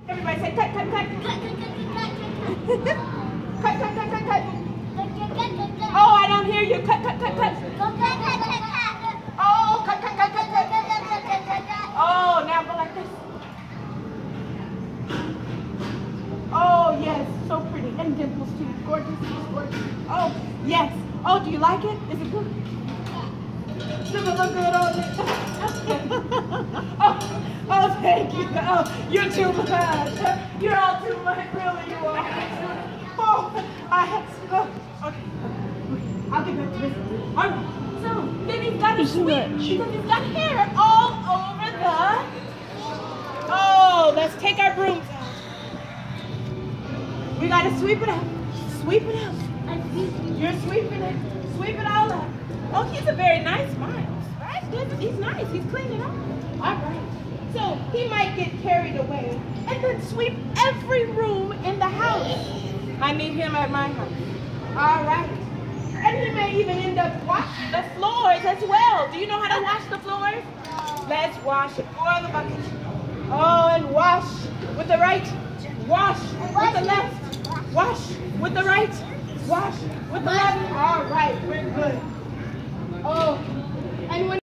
Everybody say cut, cut, cut. Cut, cut, cut, cut, cut. Cut, cut, cut, cut, cut. Oh, I don't hear you. Cut, cut, cut, cut. Oh, cut, cut, cut, cut, cut. Oh, now go like this. Oh, yes, so pretty. And dimples too. Gorgeous, gorgeous. Oh, yes. Oh, do you like it? Is it good? Does it look good on me? Oh, thank you. Oh, you're too much. You're all too much. Really, you are. Oh, okay. I'll get back to this. All right. So, then he's got his because he's got hair all over the... Oh, let's take our brooms out. We got to sweep it out. Sweep it out. You're sweeping it. Sweep it all out. Oh, he's a very nice Miles, right? He's nice. He's cleaning up. All right. So he might get carried away and then sweep every room in the house. I need him at my house. All right. And he may even end up washing the floors as well. Do you know how to wash the floors? Let's wash it. Pour the bucket. Oh, and wash with the right. Wash with the left. Wash with the right. Wash with the left. All right, we're good. Oh, and when